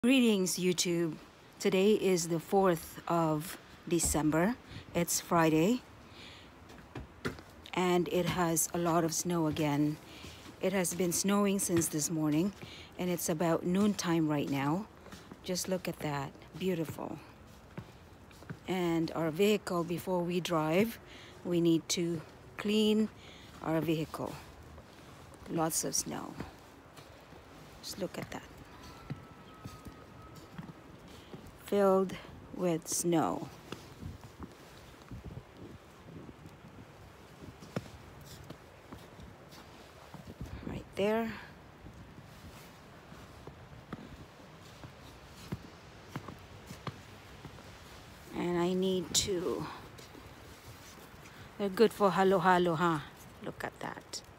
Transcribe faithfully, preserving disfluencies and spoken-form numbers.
Greetings YouTube. Today is the fourth of December. It's Friday and it has a lot of snow again. It has been snowing since this morning and it's about noontime right now. Just look at that. Beautiful. And our vehicle, before we drive, we need to clean our vehicle. Lots of snow. Just look at that. Filled with snow. Right there. And I need to, they're good for halo halo, huh? Look at that.